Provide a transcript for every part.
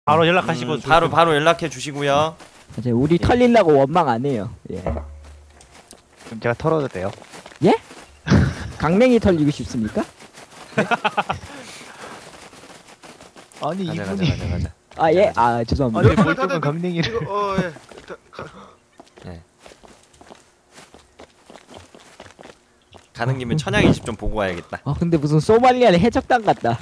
바로 연락하시고 바로 연락해 주시고요. 이제 우리 털리려고 원망 안 해요. 예. 그럼 제가 털어도 돼요? 예? 강냉이 털리고 싶습니까? 아니 가자 이분이 가자. 아 예? 아 죄송합니다. 아니 멀쩡한 강냉이를 예. 가는 김에 천양이 집 좀 보고 와야겠다. 아 근데 무슨 소말리아 해적단 같다.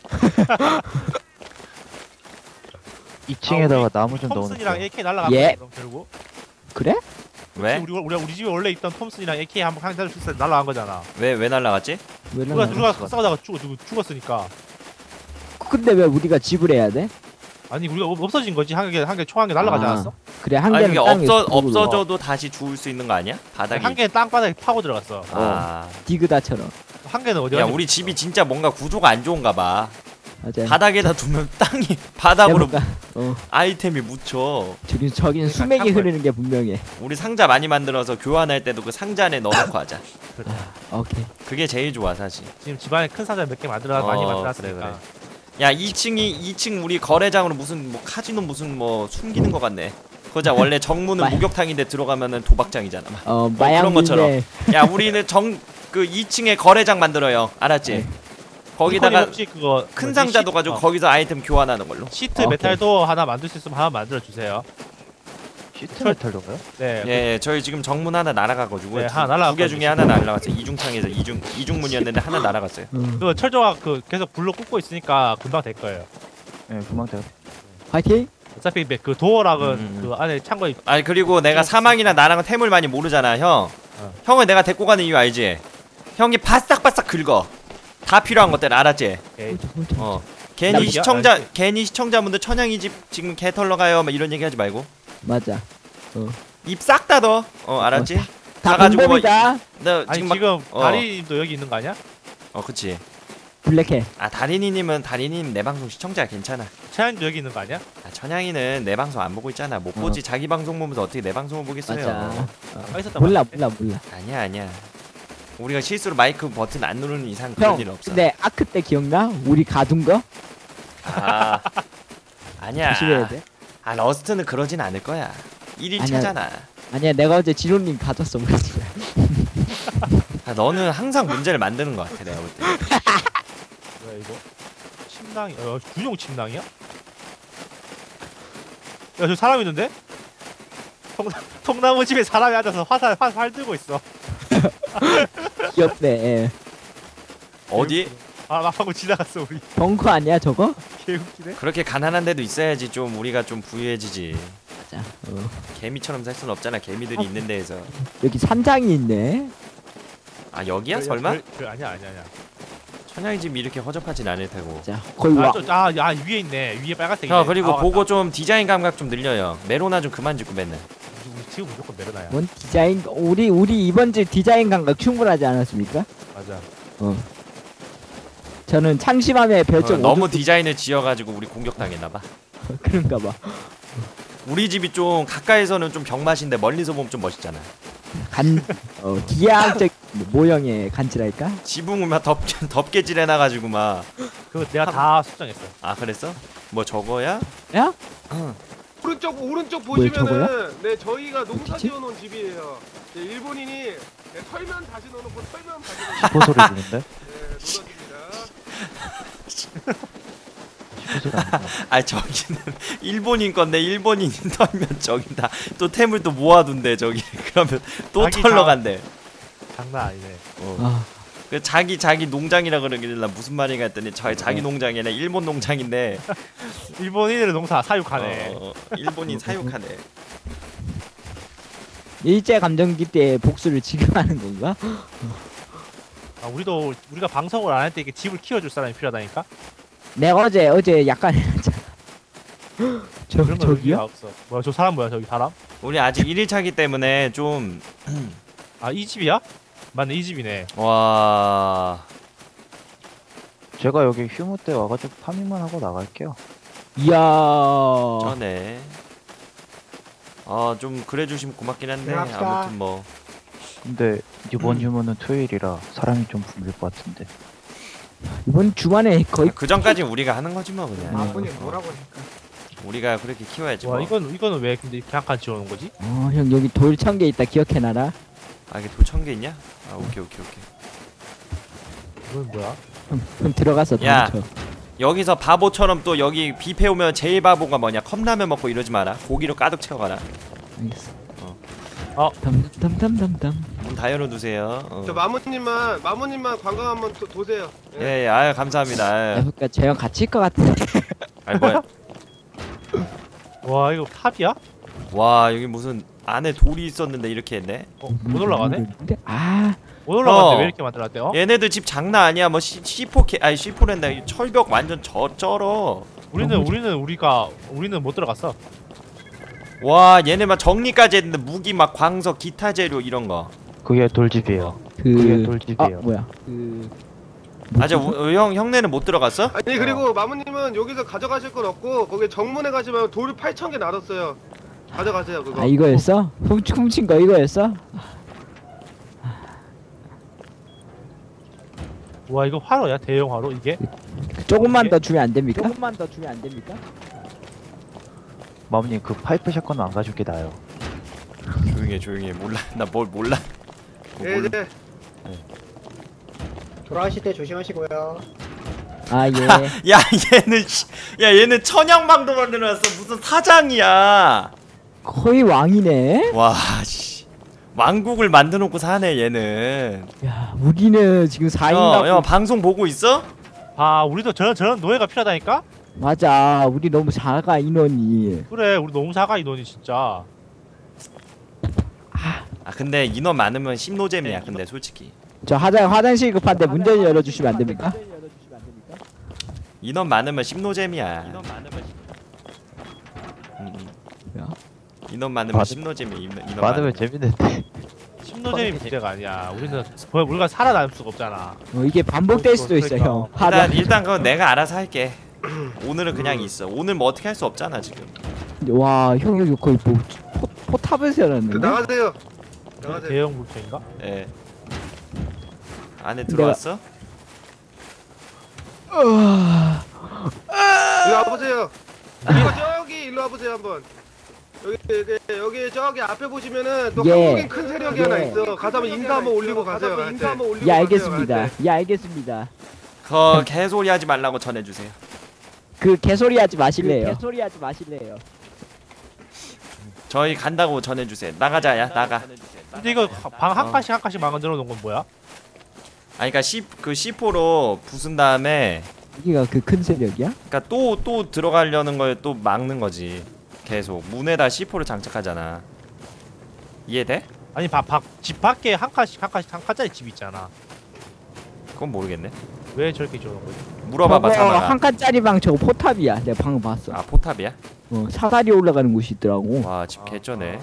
2층에다가 나무 좀 톰슨이랑 넣어놓고. AK 날라가면 예. 결국. 그래? 왜? 우리 집에 원래 있던 톰슨이랑 AK 한번 강탈 수 있어 날라간 거잖아. 왜 날라갔지? 왜 누가 나가? 싸우다가 죽었으니까. 근데 왜 우리가 지불 해야 돼? 아니 우리가 없어진 거지. 한 개 총 한 개 날라가지 아, 않았어? 그래 한 아니 개는 이게 땅에 두고 없어져도 다시 주울 수 있는 거 아니야? 바닥이. 한 개는 땅바닥에 파고 들어갔어. 아. 디그다처럼. 한 개는 어디 야 갔니? 우리 집이 진짜 뭔가 구조가 안 좋은가 봐. 맞아. 바닥에다 두면 땅이 바닥으로 해볼까? 아이템이 묻혀. 저긴 수맥이 흐르는 게 분명해. 우리 상자 많이 만들어서 교환할 때도 그 상자 안에 넣어놓고 하자. 오케이. 그게 제일 좋아 사실. 지금 집안에 큰 상자 몇 개 많이 만들었으니까. 그래. 야 2층 우리 거래장으로 무슨 뭐 카지노 무슨 뭐 숨기는 거 같네. 그거자 원래 정문은 목욕탕인데 들어가면은 도박장이잖아. 마약 그런 것처럼. 밀매. 야 우리는 그 2층에 거래장 만들어요. 알았지? 네. 거기다가 거기다가 혹시 그거 큰 상자도 가지고 거기서 아이템 교환하는 걸로. 시트 오케이. 메탈도 하나 만들 수 있으면 하나 만들어 주세요. 시트 메탈로가요? 네. 예, 저희 지금 정문 하나 날아가가지고 네, 하나 날아갔거든요. 두개 중에 하나 날아갔어요. 이중창에서 이중문이었는데 하나 날아갔어요. 그 철조각 그 계속 불로 굽고 있으니까 금방 될 거예요. 네 금방 돼요. 화이팅. 어차피 그 도어락은 그 안에 창고에 아니 그리고 내가 사망이나 나랑은 템을 많이 모르잖아, 형. 형을 내가 데리고 가는 이유 알지? 형이 바싹바싹 긁어. 다 필요한 것들 알았지? 괜히 시청자분들 천양이 집 지금 개 털러 가요 막 이런 얘기 하지 말고 맞아. 입 싹 닫어. 알았지? 다 가가지고 공범이다. 나 아니 지금 지금 다리님도 여기 있는 거 아니야? 그치. 블랙해. 다리님 내 방송 시청자 괜찮아. 차양도 여기 있는 거 아니야? 천양이는 내 방송 안 보고 있잖아. 못 보지. 자기 방송 보면서 어떻게 내 방송을 보겠어요. 맞아. 아까 있었단 몰라. 아니야. 우리가 실수로 마이크 버튼 안 누르는 이상 그런 형, 일 없어. 근데 아크 때 기억나? 우리 가둔 거? 아니야. 조심해야 돼. 러스트는 그러진 않을 거야. 1일차잖아. 아니야, 내가 어제 진호님 가졌어, 우리 집에. 너는 항상 문제를 만드는 것 같아, 내가 볼 때. 뭐야 이거? 침낭이 군용 침낭이야? 야 저기 사람 있는데? 통나무 집에 사람이 앉아서 활 들고 있어. 귀엽네. 예. 어디? 방금 지나갔어 우리. 벙커 아니야, 저거? 개웃기네. 그렇게 가난한 데도 있어야지 좀 우리가 좀 부유해지지. 맞아. 개미처럼 살 순 없잖아, 개미들이 있는 데에서. 여기 산장이 있네. 여기야 설마? 아니야. 천양이 집이 이렇게 허접하진 않을 테고. 자, 거기 와. 위에 있네. 위에 빨간색이. 그리고 보고 좀 디자인 감각 좀 늘려요. 메로나 좀 그만 짓고 맨날. 우리 지금 무조건 메르나야. 뭔 디자인, 우리 이번 주 디자인 감각 충분하지 않았습니까? 맞아. 저는 창심함에 별점 너무 디자인을 지어가지고 우리 공격당했나봐. 그런가 봐. 우리 집이 좀 가까이서는 좀 병맛인데 멀리서 보면 좀 멋있잖아. 기하학적 모형의 간지랄까? 지붕을 막 덮개질 해놔가지고 막. 그거 내가 다 수정했어. 그랬어? 뭐 저거야? 야? 오른쪽 뭐야, 저거야? 보시면은 네 저희가 농사 어디지? 지어놓은 집이에요. 네, 일본인이 털면 다시 넣어놓고 털면 다시 넣어놓고 시포 소리 지는데? 넣어줍니다. 저기는 일본인 건데 일본인이 털면 저기다 또 템을 또 모아둔대 저기. 그러면 또 자기 털러 다- 간대. 장난 아니네. 그 자기 농장이라 그러길래 나 무슨 말인가 했더니 자기 농장이 아니라 일본 농장인데 일본인들의 농사 사육하네. 일본인 사육하네. 일제 감정기 때 복수를 지금 하는 건가? 우리가 방송을 안 할 때 이게 집을 키워줄 사람이 필요하다니까. 내가 어제 약간 해놨잖아. 그런 거 저기요? 없어. 뭐야 저 사람 뭐야 저기 사람? 우리 아직 1일차기 때문에 좀 이 집이야? 맞네 이 집이네. 와. 제가 여기 휴무 때 와가지고 파밍만 하고 나갈게요. 이야. 전에 좀 그래주시면 고맙긴 한데 합시다. 아무튼 뭐 근데 이번 휴무는 토요일이라 사람이 좀 붐빌 것 같은데. 이번 주말에 거의 그 전까지 우리가 하는 거지 뭐 그냥. 아버님 뭐라고 하니까. 우리가 그렇게 키워야지. 와 뭐. 이거는 왜 근데 이렇게 한 칸 지어놓은 거지? 형 여기 돌 1000개 있다 기억해놔라. 아 이게 돌 1000개 있냐? 아 오케이. 이건 뭐야? 형 들어가서 야. 다 쳐. 여기서 바보처럼 또 여기 뷔페 오면 제일 바보가 뭐냐? 컵라면 먹고 이러지 마라. 고기로 가득 채워가라. 알겠어. 어. 담담담담담. 문 다 열어두세요. 저 마모님만 관광 한번 도세요. 예. 예, 아유 감사합니다. 아유. 그러니까 저형 같이일 것 같은데. 아이 뭐야? 와 이거 탑이야? 와 여기 무슨 안에 돌이 있었는데 이렇게 했네. 못 올라가네? 아, 못 올라가는데 어. 왜 이렇게 만들었대? 어? 얘네들 집 장난 아니야. 뭐 C4 아니 C4랜다. 철벽 완전 쩔어. 우리는 못 들어갔어. 와 얘네 막 정리까지 했는데 무기 막 광석 기타 재료 이런 거. 그게 돌집이에요. 그게 아 돌집이에요. 뭐야? 아저 형네는 못 들어갔어? 아니 그리고 마모님은 여기서 가져가실 건 없고 거기 정문에 가시면 돌을 8,000개 놔뒀어요. 가져가세요 그거. 아 이거였어? 훔친 거 이거였어? 와 이거 화로야? 대형 화로 이게? 조금만 더 주면 안 됩니까? 조금만 더 주면 안 됩니까? 마모님 그 파이프 샷건은 안 가줄 게 나아요. 조용히 해. 몰라. 나 뭘 몰라. 예, 네. 돌아가실 때 조심하시고요. 아 예. 야 얘는 천양망도 만들어놨어. 무슨 사장이야. 거의 왕이네. 와 씨. 왕국을 만들어놓고 사네 얘는. 야 우리는 지금 4인 형 방송 보고 있어? 아 우리도 저런 노예가 필요하다니까? 맞아. 우리 너무 작아 인원이. 그래 우리 너무 작아 인원이 진짜. 아 근데 인원 많으면 심노잼이야. 근데 솔직히 저 화장실 급한데 문 좀 열어주시면 안 됩니까? 인원 많으면 심노잼이야. 야. 인원 많으면 맞- 심노잼이야. 인원 많으면 많으면. 재밌는데. 심노잼이 문제가 아니야. 우리는 우리가 살아남을 수가 없잖아. 이게 반복될 수도 있어 형. 일단 그건 내가 알아서 할게. 오늘은 그냥 있어. 오늘 뭐 어떻게 할 수 없잖아 지금. 와, 형 여기 거의 뭐 포탑을 세웠는데. 나가세요. 나가세요. 대형 물체인가? 예. 안에 들어왔어? 일로 와보세요. 일로 와보세요 한번. 여기 저기 앞에 보시면은 또 예. 한국인 큰 세력이 하나 예. 있어. 가서 한번 인사 한번 올리고 가세요. 인사 한번 올리고 예 가세요, 알겠습니다. 나한테. 예 알겠습니다. 그 개소리 하지 말라고 전해주세요. 그 개소리 하지 마실래요? 개소리 하지 마실래요? 저희 간다고 전해주세요. 나가자야 나가. 근데 이거 방 한 칸씩 한 칸씩 만들어 놓은 건 뭐야? 아니 그니까 그 C4로 부순 다음에 여기가 그 큰 세력이야? 그니까 또 들어가려는 걸 또 막는 거지. 계속 문에다 C4를 장착하잖아. 이해돼? 아니 집 밖에 한 칸짜리 집 있잖아. 그건 모르겠네. 왜 저렇게 지어놓은 거지? 물어봐봐 저거 사마가. 한 칸짜리 방 저거 포탑이야. 내가 방금 봤어. 아 포탑이야? 사다리 올라가는 곳이 있더라고. 와 집 개쩌네.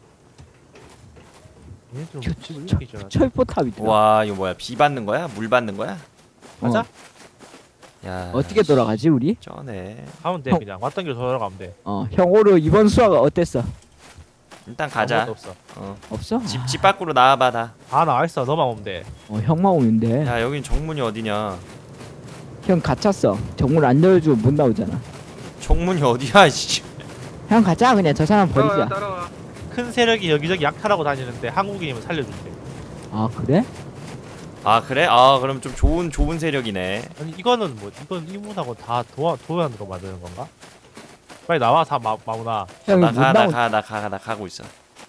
얘네들은 집을 이렇게 지어놨 철 포탑이더라. 와 이거 뭐야? 비 받는 거야? 물 받는 거야? 맞아? 야 어떻게 돌아가지 우리? 쩌네. 가면 돼 형. 그냥 왔던 길로 돌아가면 돼. 형 오늘 이번 수학 어땠어? 일단 가자. 아무것도 없어. 없어? 집 밖으로 나와봐 다. 다 나와 있어. 너만 오면 돼. 형만 오면 돼. 야 여긴 정문이 어디냐? 형 갇혔어. 정문 안 열어주면 못 나오잖아. 정문이 어디야? 씨. 형 가자 그냥 저 사람 버리자. 따라와. 큰 세력이 여기저기 약탈하고 다니는데 한국인이면 살려준대. 아 그래? 아 그래? 아 그럼 좀 좋은 세력이네. 아니 이거는 뭐 이건 이문하고 다 도안으로 만드는 건가? 빨리 나와 마무나. 형이 못 나오. 나 가고 있어.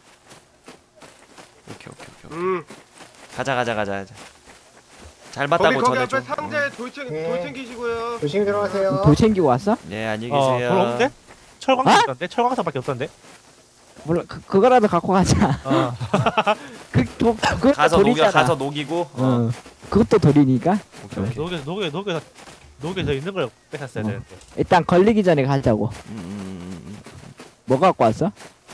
오케이. 가자. 잘 봤다고 거기 전해줘. 앞에 상자에 돌 챙기시고요. 조심히 들어가세요. 돌 챙기고 왔어? 네 안녕히 계세요. 그럼 없는데? 철광석 있던데? 철광석밖에 없던데? 몰라 그거라도 갖고 가자. 그것도 가서 돌이잖아. 가서 녹이고. 그것도 돌이니까. 오케이. 녹여서 있는 걸 뺏었어야 되는데. 일단 걸리기 전에 가자고. 뭐 갖고 왔어?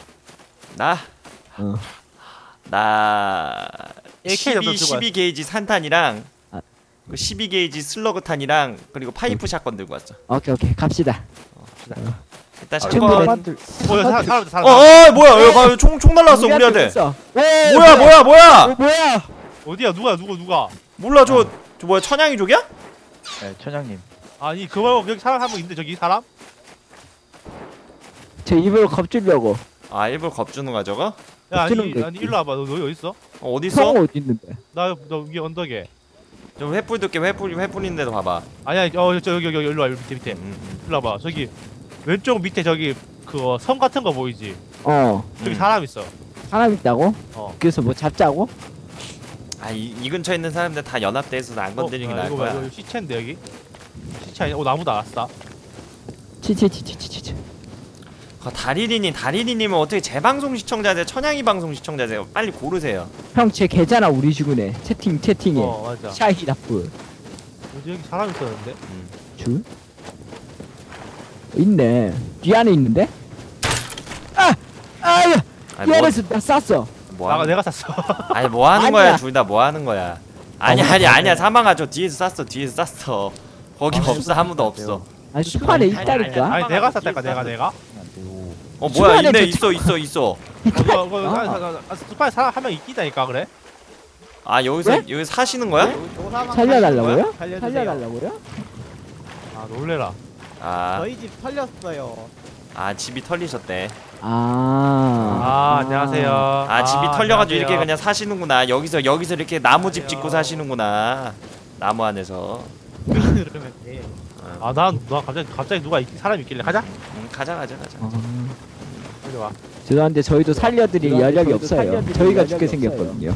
나 AK 정도 들고 12 게이지 산탄이랑 아. 그 12 게이지 슬러그탄이랑 그리고 파이프 샷건 들고 왔어. 오케이 갑시다. 일단 친구들. 샷건. 사람. 뭐야? 여기 총 날라왔어 우리한테. 뭐야? 뭐야? 어디야? 누가? 몰라 저 뭐야 천양이족이야? 네, 천양님. 아니 그거 여기 사람 한 명 있는데 저기 사람? 저 입을 겁주려고. 아 일부러 겁주는 거야 저거? 야 주는 아니, 거 아니 일로 와봐. 너 어디 있어? 어디 형 있어? 어디 있는데? 너 위에 언덕에. 좀 횃불 둘게 횃불인데도 봐봐. 아니야 저 여기 일로 와 밑에. 일로 와봐. 저기 왼쪽 밑에 저기 그 섬 같은 거 보이지? 저기 사람 있어. 사람 있다고? 어. 그래서 뭐 잡자고? 아이 근처에 있는 사람들 다 연합돼 있어서 안 건드리는 게 나을 이거 거야. 이거 시체인데 여기? 시체 아니야? 나무 나왔다. 치치치치치치. 다리리님은 어떻게 재방송 시청자세요? 천양이 방송 시청자세요? 빨리 고르세요. 형 쟤 걔잖아 우리 주군에. 채팅에. 맞아. 샤이 나프. 어디 여기 사람 있었는데? 줄? 있네. 뒤 안에 있는데? 아유. 아니, 뒤 안에서 나 쐈어. 뭐 하는 내가 샀어. 아니 뭐 하는 아니야. 거야? 둘 다 뭐 하는 거야? 아니야 사망아 저 뒤에서 쐈어. 거기 없어 아무도 없어. 아니 수판에 있다니까. 아니 내가 샀다니까 내가. 안 돼요. 뭐야 수반에 있네 저 있어. 스파이 사람 한 명 있기다니까 그래? 아 여기서 왜? 여기 사시는 거야? 살려달라고요? 살려달라고요? 아 놀래라. 아 집 털렸어요. 집이 털리셨대. 안녕하세요. 집이 털려가지고 안녕하세요. 이렇게 그냥 사시는구나. 여기서 이렇게 나무집 짓고 사시는구나. 나무 안에서. 그러면 돼. 난 갑자기 누가 사람 있길래 가자. 가자. 빨리 와. 죄송한데 저희도 살려드릴 여력이 없어요. 저희가 죽게 생겼거든요.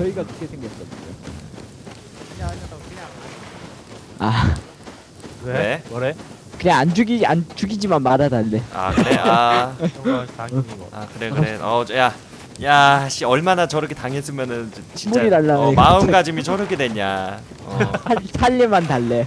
아 왜? 뭐래? 그냥 안 죽이지만 말아달래. 아 그래 정말 당연히 뭐. 그래 야씨 얼마나 저렇게 당했으면은 진짜 물이 날라가네, 마음가짐이 저렇게 됐냐. 살려만 달래.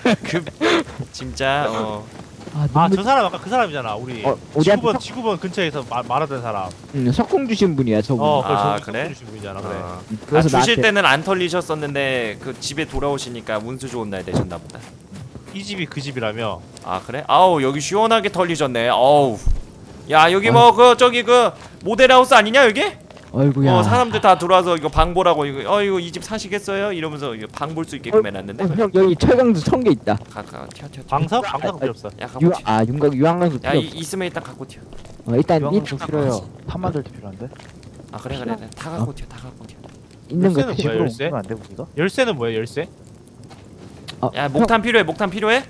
진짜 저 사람 아까 그 사람이잖아. 우리 우리한테 지구본 근처에서 말하던 사람. 석궁 주신 분이야 저분. 그래? 주신 분이잖아. 그래. 그래서 주실 나한테 때는 안 털리셨었는데 그 집에 돌아오시니까 운수 좋은 날 되셨나 보다. 이 집이 그 집이라며. 아 그래? 아우 여기 시원하게 털리셨네. 어우 야 여기 뭐 저기 그 모델하우스 아니냐 여기? 어이구야. 사람들 다 들어와서 이거 방 보라고 이거 이 집 사시겠어요? 이러면서 방 볼 수 있게끔 해놨는데. 형 여기 철강도 1000개 있다. 튀어. 방석 필요 없어. 야 갖고 튀어. 유황강도 야 필요 없어. 있으면 일단 갖고 튀어. 일단 좀 필요해요. 탑 만들 때 필요한데. 아 그래 다 갖고 튀어. 있는 거 열쇠는 필요. 뭐야, 열쇠? 옮기면 안 돼, 우리가? 열쇠는 뭐야 열쇠? 야 목탄 필요해? 목탄 필요해?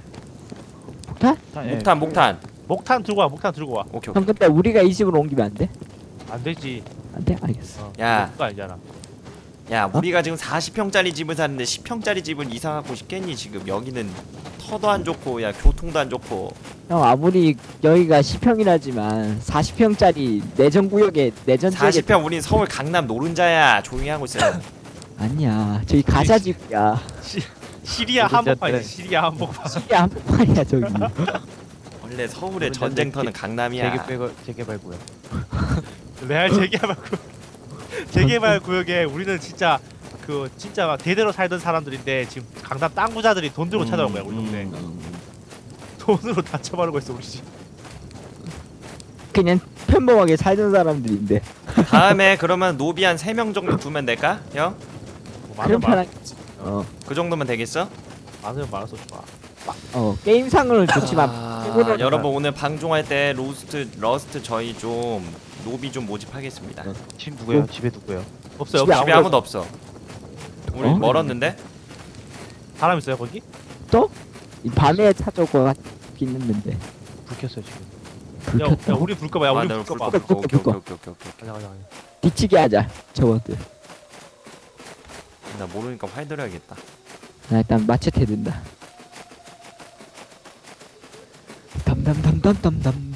목탄. 목탄 들고 와. 오케이. 형 근데 우리가 이 집으로 옮기면 안 돼? 안 되지. 안 돼? 알겠어. 야. 그거 아니잖아. 야 우리가 지금 40평짜리 집을 사는데 10평짜리 집을 이사 갖고 싶겠니? 지금 여기는 터도 안 좋고 야 교통도 안 좋고. 형 아무리 여기가 10평이라지만 40평짜리 내전구역에 내전 지역에 40평 우린 서울 강남 노른자야. 조용히 하고 있어. 아니야. 저기 가자집이야. 시리아 한복판이지. 시리아 한복판. 시리아 한복판이야 저기. 원래 서울의 전쟁터는 강남이야. 재개발구역. 레알 재개발 구역에 우리는 진짜 진짜 대대로 살던 사람들인데 지금 강남 땅 부자들이 돈 들고 찾아온 거야 우리 동네. 돈으로 다 쳐바르고 있어 우리 집. 그냥 평범하게 살던 사람들인데. 다음에 그러면 노비 한 3명 정도 두면 될까? 형? 그런 편한. 그 정도면 되겠어? 많으면 많아서 좋아. 게임상으로는 좋지만 최고로는 여러분 오늘 방종할 때 러스트 저희 좀 노비 좀 모집하겠습니다. 집 누구야? 집에 누구야? 없어요. 집에 집에 아무도 없어. 우리 어? 멀었는데? 사람 있어요 거기? 이 밤에 찾아올 것 같긴 했는데. 불 켰어요 지금. 불 야 켰다. 우리 불 꺼봐. 야 우리 나 불 꺼봐. 불 꺼. 오케이. 가자. 뒤치기 하자 저것들. 나 모르니까 활 들어야겠다. 나 일단 마체테 든다. 담담담담담담.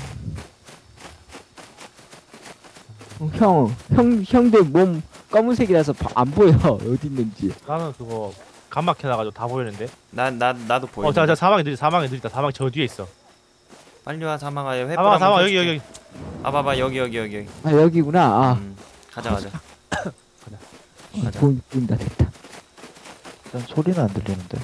형들 몸 검은색이라서 안 보여 어디 있는지. 나는 그거 간막 해놔가지고 다 보이는데. 나도 보여. 자 사망이 느리다. 사망이 저 뒤에 있어. 빨리 와 사망아. 횃불 사망 여기. 봐봐 여기. 아 여기구나. 가자. 보인다 됐다. 일단 소리는 안 들리는데.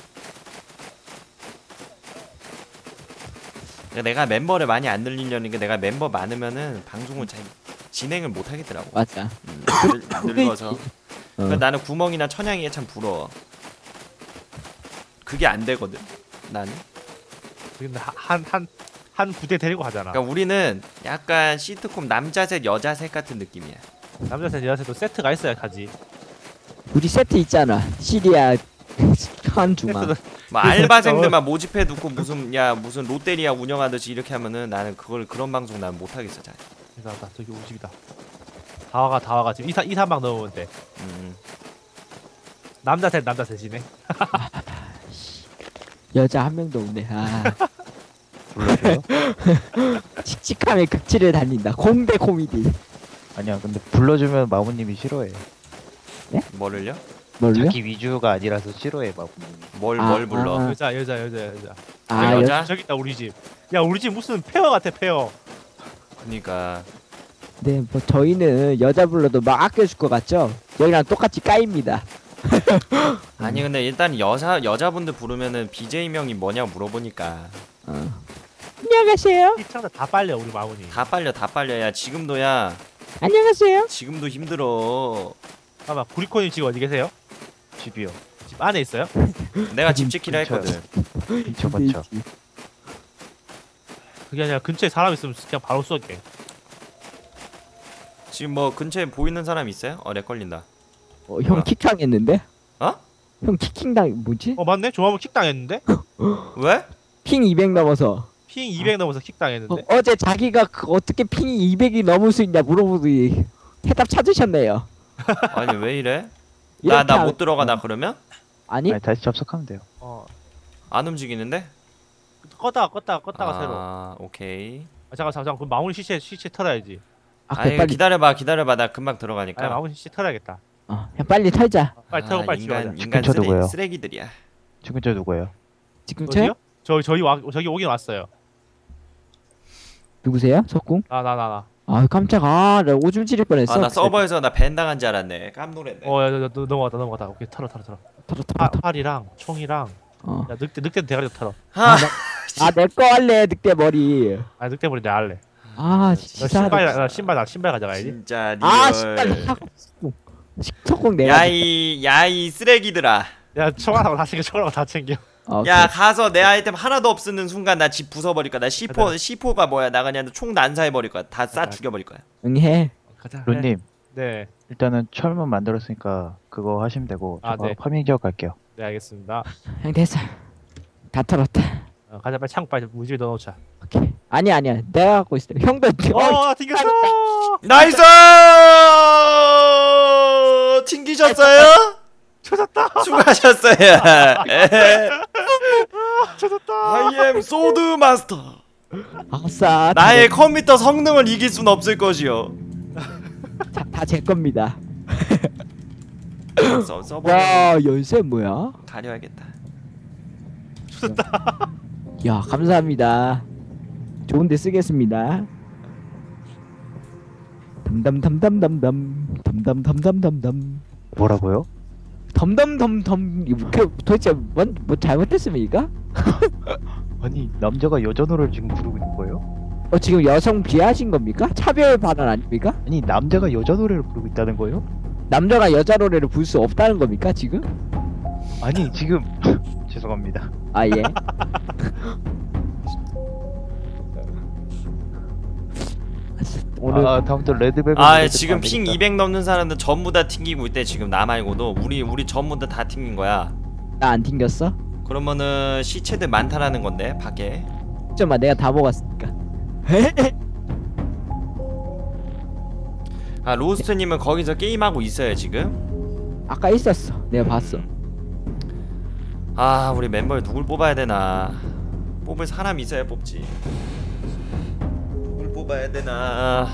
내가 멤버를 많이 안 늘리려는 게 내가 멤버 많으면은 방송을 잘 진행을 못 하겠더라고. 맞아. 늙어서. 그러니까 나는 구멍이나 천양이가 참 부러워. 그게 안 되거든. 나는. 근데 한 부대 데리고 가잖아. 그러니까 우리는 약간 시트콤 남자 셋 여자 셋 같은 느낌이야. 남자 셋 여자 셋도 세트가 있어야 가지. 우리 세트 있잖아. 시리아 한중아. 세트는 뭐 알바생들만 모집해 두고 무슨 롯데리아 운영하듯이 이렇게 하면은 나는 그런 방송 난 못 하겠어. 잘. 이상하다. 저기 우리 집이다. 다 와가 지금 2-3방 넣으면 돼. 남자 셋이네. 여자 한 명도 없네. 아. 불러줘요? 칙칙함의 극치를 달린다. 공대 코미디. 아니야 근데 불러주면 마무님이 싫어해. 뭐를요? 뭘요? 자기 위주가 아니라서 싫어해 마무님이. 뭘 불러? 아. 여자. 아, 여자? 저기 있다 우리 집. 야 우리 집 무슨 페어 같아 페어. 그니까 네, 뭐 저희는 여자 불러도 막 아껴줄 것 같죠? 여기랑 똑같이 까입니다. 아니 근데 일단 여자분들 부르면은 BJ 명이 뭐냐고 물어보니까 안녕하세요. 시청자 다 빨려 우리 마훈이. 다 빨려야 지금도야 안녕하세요. 지금도 힘들어. 봐봐 구리코님 지금 어디 계세요? 집이요. 집 안에 있어요? 내가 집 지키려 했거든. 근처 근처. 그게 아니라 근처에 사람 있으면 그냥 바로 쏠게. 지금 뭐 근처에 보이는 사람 있어요? 렉 걸린다. 형 뭐야? 킥당했는데? 어? 형 킥당 뭐지? 맞네. 조합은 킥 당했는데. 왜? 핑 200 넘어서. 핑 200 넘어서 킥 당했는데. 어제 자기가 어떻게 핑이 200이 넘을 수 있냐 물어보더니 해답 찾으셨네요. 아니 왜 이래? 이렇게 나 하면- 못 들어가 나 그러면? 아니? 아니 다시 접속하면 돼요. 안 움직이는데? 껐다가 새로. 아 오케이. 잠깐 그럼 마훈이 시체 털어야지. 아니 빨리. 기다려봐 나 금방 아니 들어가니까. 마훈이 시체 털어야겠다. 그냥 빨리 털자. 빨리 털고 빨리 집어가자. 인간 근처 누구예요? 쓰레기들이야. 지금 저 누구예요? 지금 어디요? 저기 오긴 왔어요. 누구세요? 석궁? 나. 아 깜짝아. 나 오줌 지릴 뻔했어. 나 서버에서 나 밴 당한 줄 알았네. 깜놀했네. 야, 넘어갔다. 오케이 털어. 털어. 팔이랑 총이랑. 야 늑대 대가리 털어. 내 거 할래. 늑대 머리. 아 늑대 머리 내 할래. 아 너 진짜. 신발 가져가야지. 진짜 리얼. 아 석궁 내가. 야이 쓰레기들아. 야 총알하고 다 챙겨. 야 가서 내 아이템 하나도 없는 순간 나 집 부숴버릴 거야. 나 C4가 뭐야? 나 그냥 총 난사해버릴 거야. 다 싸 죽여버릴 거야. 응해. 가자. 론님 네. 일단은 철문 만들었으니까 그거 하시면 되고 아, 저거 네. 파밍 지역 갈게요. 네 알겠습니다. 형 됐어. 다 털었다. 가자 빨리 창고 빨리 무지개 넣어놓자. 오케이. 아니야. 내가 갖고 있어. 형도. 튕겼어. 나이스! 튕기셨어요? 쳐졌다. 수고하셨어요. 쳐졌다. I am 소드 마스터. 아싸. 나의 컴퓨터 성능을 이길 순 없을 것이요. 다 제 겁니다. 서버 와 열쇠 뭐야? 가려야겠다. 쳐졌다. 야 감사합니다. 좋은데 쓰겠습니다. 담담담담담담 뭐라고요? 덤덤덤덤 도대체 뭐 잘못됐습니까? 아니 남자가 여자 노래를 지금 부르고 있는 거예요? 지금 여성 비하하신 겁니까? 차별 발언 아닙니까? 아니 남자가 여자 노래를 부르고 있다는 거예요? 남자가 여자 노래를 부를 수 없다는 겁니까 지금? 아니 지금 죄송합니다. 아 예. 오늘 다음부터 레드벨벳 지금 핑 200 넘는 사람들 전부 다 튕기고 있대. 지금 나 말고도 우리 전부 다 튕긴 거야. 나 안 튕겼어? 그러면은 시체들 많다라는 건데 밖에. 잠깐만 내가 다 먹었으니까. 로스트님은 거기서 게임하고 있어요 지금. 아까 있었어. 내가 봤어. 우리 멤버에 누굴 뽑아야 되나. 뽑을 사람 있어야 뽑지. 누굴 뽑아야 되나.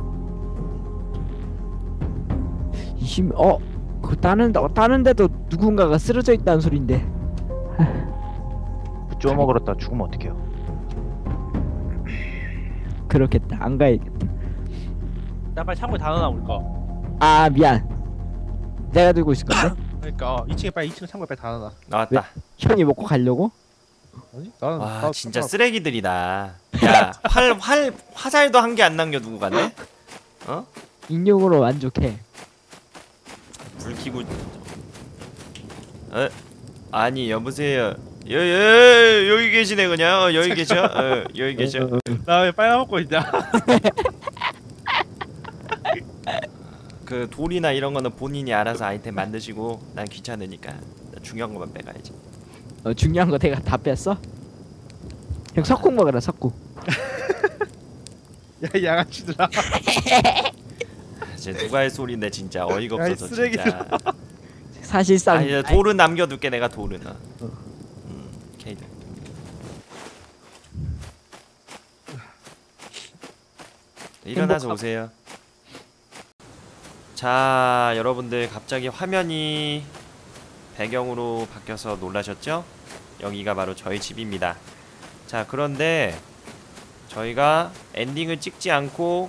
그 다른 데도 누군가가 쓰러져 있다는 소린데. 쪼 먹으렀다 죽으면 어떡해요? 그렇겠다. 안 가야겠다. 나 빨리 창고에 다 넣어놔 우리 거. 아 미안. 내가 들고 있을 건데. 그러니까 2층 창고에 빨리 다 넣어놔. 나왔다. 형이 먹고 가려고? 아니? 나는 와 진짜 쓰레기들이다. 야 화살도 한 개 안 남겨 두고 갔네. 인용으로 만족해. 불 켜고. 아니 여보세요. 예, 여기 계시네 그냥. 여기 계셔. 여기 계셔. 나 왜 빨간 먹고 있냐? 그 돌이나 이런 거는 본인이 알아서 아이템 만드시고 난 귀찮으니까 나 중요한 것만 빼가야지. 중요한 거 내가 다 뺐어? 형 석국 먹으라 석국. 야 양아치들아. 이제 누가 할 소리인데 진짜 어이가 야, 이 없어서 쓰레기들아. 진짜. 사실상 이제 돌은 남겨둘게 내가 돌은. 케이드. 일어나서 오세요. 자, 여러분들 갑자기 화면이 배경으로 바뀌어서 놀라셨죠? 여기가 바로 저희 집입니다. 자, 그런데 저희가 엔딩을 찍지 않고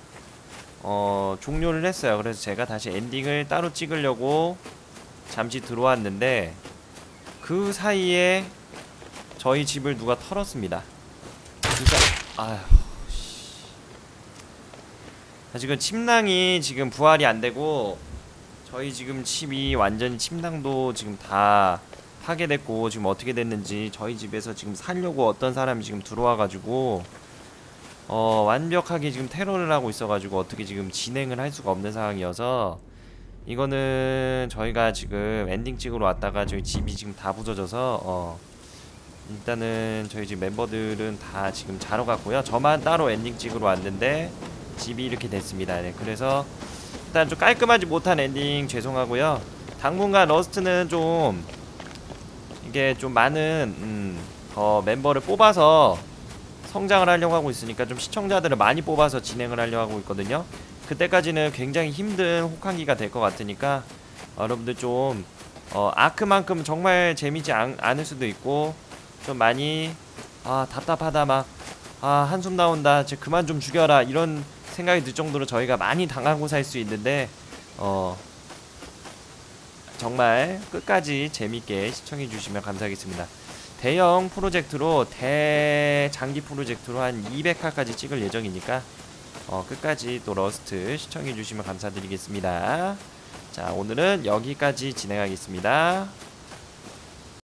종료를 했어요. 그래서 제가 다시 엔딩을 따로 찍으려고 잠시 들어왔는데 그 사이에 저희 집을 누가 털었습니다. 아휴, 지금 침낭이 지금 부활이 안 되고 저희 지금 집이 완전히 침낭도 지금 다 파괴됐고 지금 어떻게 됐는지 저희 집에서 지금 살려고 어떤 사람이 지금 들어와가지고 완벽하게 지금 테러를 하고 있어가지고 어떻게 지금 진행을 할 수가 없는 상황이어서 이거는 저희가 지금 엔딩 찍으러 왔다가 저희 집이 지금 다 부서져서 일단은 저희 집 멤버들은 다 지금 자러 갔고요. 저만 따로 엔딩 찍으러 왔는데 집이 이렇게 됐습니다. 네, 그래서 일단 좀 깔끔하지 못한 엔딩 죄송하고요. 당분간 러스트는 좀 이게 좀 많은 더 멤버를 뽑아서 성장을 하려고 하고 있으니까 좀 시청자들을 많이 뽑아서 진행을 하려고 하고 있거든요. 그때까지는 굉장히 힘든 혹한기가 될 것 같으니까 여러분들 좀 아크만큼 정말 재미지 않을 수도 있고 좀 많이 답답하다 막 한숨 나온다 쟤 그만 좀 죽여라 이런 생각이 들 정도로 저희가 많이 당하고 살 수 있는데 정말 끝까지 재밌게 시청해 주시면 감사하겠습니다. 대형 프로젝트로 대장기 프로젝트로 한 200화까지 찍을 예정이니까 끝까지 또 러스트 시청해 주시면 감사드리겠습니다. 자, 오늘은 여기까지 진행하겠습니다.